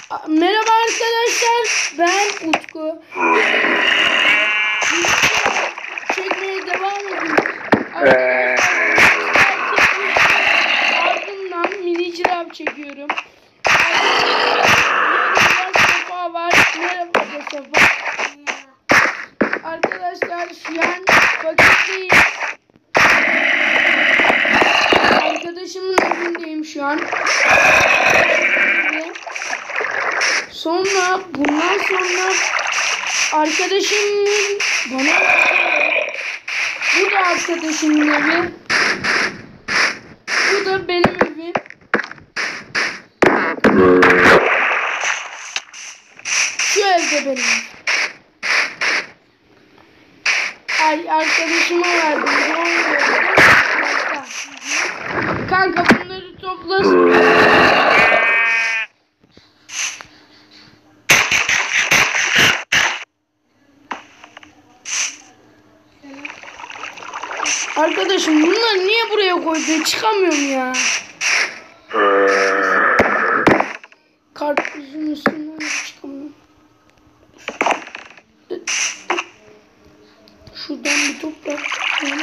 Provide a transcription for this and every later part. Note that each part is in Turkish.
Merhaba arkadaşlar, ben Utku. Çekmeye devam ediyoruz. Ardından mini ciraf çekiyorum. Safa var. Merhaba Safa. Arkadaşlar şu an vakitteyiz. Arkadaşımın evindeyim şu an. Bundan sonra arkadaşımın bana bu da arkadaşımın evi. Bu da benim evim. Şu evde benim. Ay arkadaşıma verdim. Kanka bunları toplasın. Arkadaşım bunları niye buraya koydun? Çıkamıyorum ya. Karpuzun üstünden çıkamıyorum. Şuradan bir toprak çıkıyorum.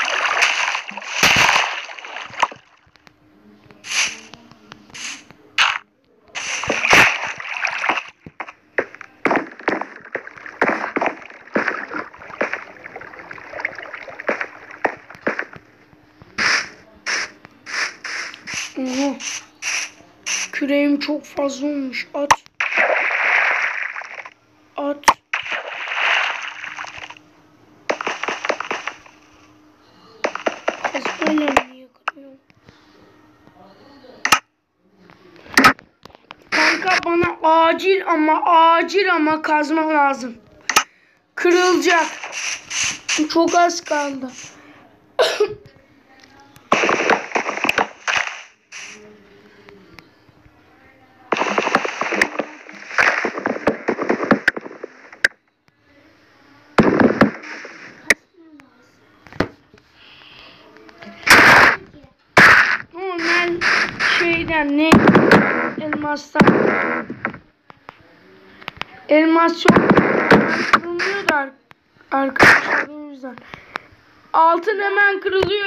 Oha. Küreğim çok fazla olmuş. At. Kazmayla niye kırıyorum? Kanka bana acil ama kazma lazım. Kırılacak. Çok az kaldı. Ne? Elmastan. Elmas çok kırılmıyor da arkadaşlar, o yüzden. Altın hemen kırılıyor.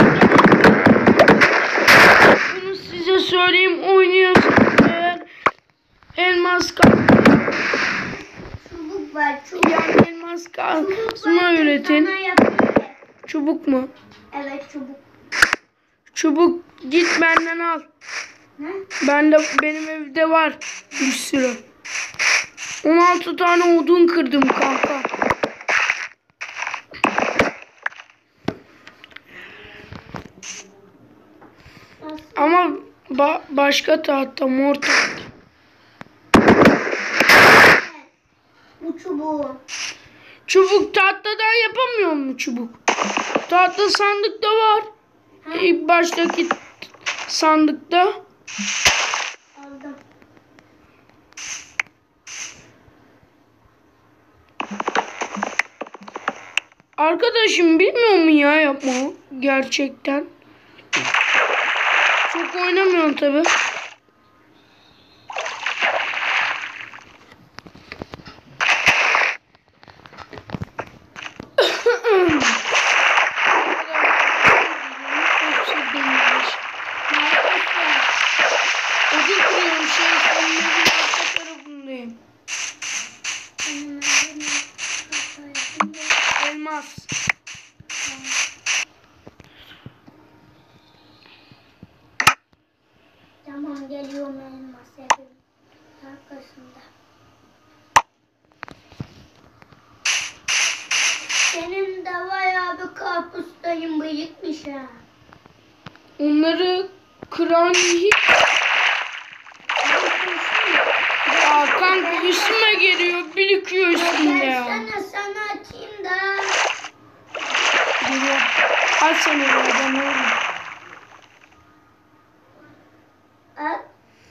Bunu size söyleyeyim, oynuyorsunuz eğer elmas çubuk var, yani elmas kazma üretin. Çubuk mu? Evet, çubuk. Çubuk git benden al. Ne? Benim evde var bir sürü. 16 tane odun kırdım kanka. Ama başka tahta, mor tahta. Bu çubuğu. Çubuk tahtadan yapamıyor mu çubuk? Tahta sandıkta var. İlk baştaki sandıkta. Aldım. Arkadaşım bilmiyor mu ya yapma gerçekten? Çok oynamıyorum tabi. Elmas. Tamam, geliyorum elmas evin arkasında. Senin de bayağı bir karpuzların bıyıkmış ha. Onları kıran hiç... Ya kanka üstüme geliyor, birikiyor üstünde ya. Sana atayım da. Geliyor. Al sen oradan oğlum. Al.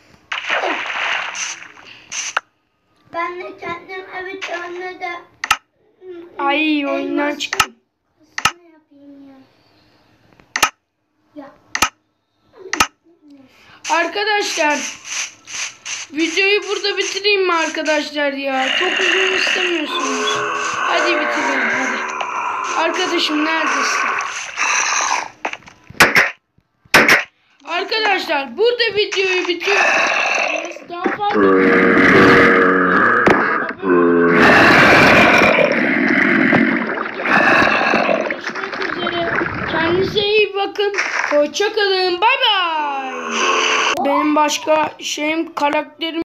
Ben de kendim evet anne de. Ay oyundan çıktım. Ne yapayım ya? Ya. Arkadaşlar videoyu videoyu burada bitireyim mi arkadaşlar ya? Çok uzun istemiyorsunuz. Hadi bitirelim hadi. Arkadaşım neredesin? Arkadaşlar burada videoyu bitiriyoruz. Daha fazla görüşmek üzere. Kendinize iyi bakın. Hoşça kalın. Bay bay. Benim başka karakterim